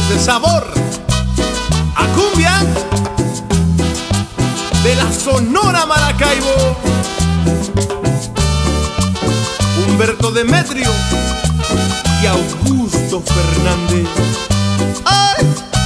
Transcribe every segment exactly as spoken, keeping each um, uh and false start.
dulce sabor a cumbia de la Sonora Maracaibo. Humberto Demetrio y Augusto Fernández. ¡Ay!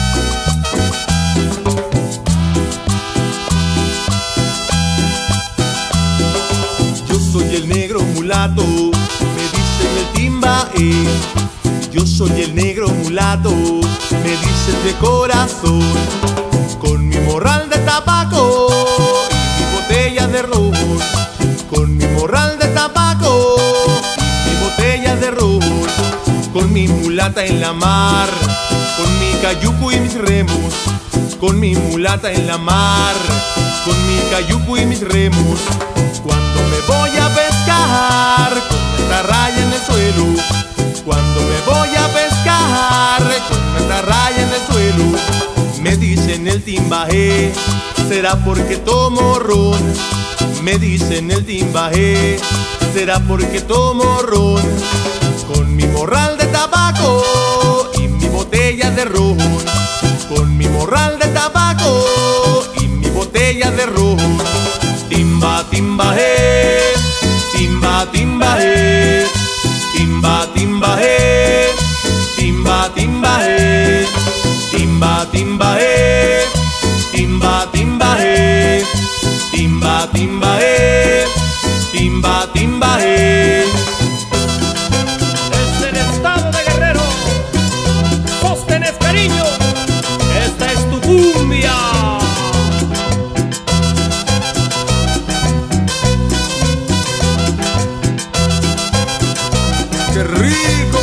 Yo soy el negro mulato, me dicen el Timbaé. Yo soy el negro mulato, me dicen de corazón. Con mi morral de tabaco y mi botella de ron. Con mi morral de tabaco y mi botella de ron. Con mi mulata en la mar, con mi cayuco y mis remos. Con mi mulata en la mar, con mi cayuco y mis remos. Cuando me voy a pescar con esta raya en el suelo. Cuando me voy a pescar con esta raya en el suelo. Me dicen el Timbaé, será porque tomo ron. Me dicen el Timbaé, será porque tomo ron. Con mi morral de tabaco y mi botella de ron. Con mi morral de tabaco y mi botella de ron. Timba, Timbaé, timba, Timbaé. Timba, Timbaé, timba, Timbaé. Timba, Timbaé, timba, Timbaé. Timba, Timbaé, timba, Timbaé. Desde el estado de Guerrero, Sóstenes cariño, esta es tu cumbia. ¡Qué rico!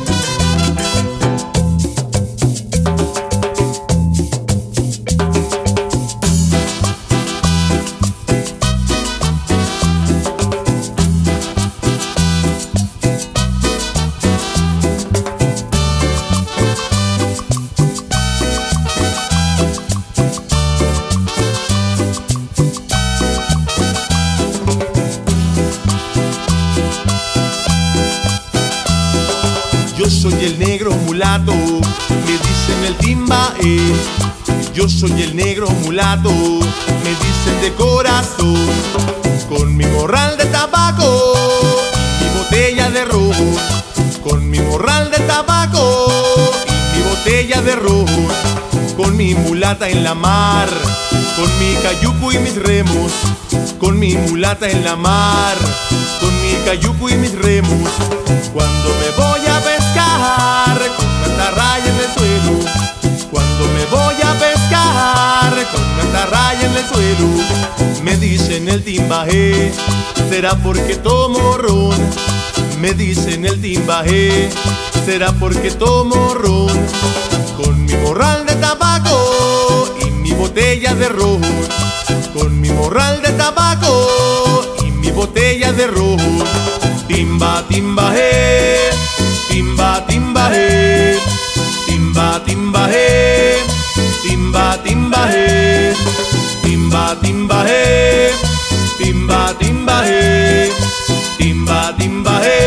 Yo soy el negro mulato, me dicen el Timbaé. Yo soy el negro mulato, me dicen de corazón. Con mi morral de tabaco y mi botella de ron. Con mi morral de tabaco y mi botella de ron. Con mi mulata en la mar, con mi cayuco y mis remos. Con mi mulata en la mar, con mi cayuco y mis remos. Cuando me voy a pescar con esta raya en el suelo. Cuando me voy a pescar con esta raya en el suelo. Me dicen el Timbaé, será porque tomo ron. Me dicen el Timbaé, será porque tomo ron. Con mi morral de tabaco y mi botella de ron. Con mi morral de tabaco y mi botella de ron. Timba, Timbaé, timba, Timbaé. Timba, Timbaé, timba, Timbaé. Timba, Timbaé, timba, Timbaé. Timba, Timbaé.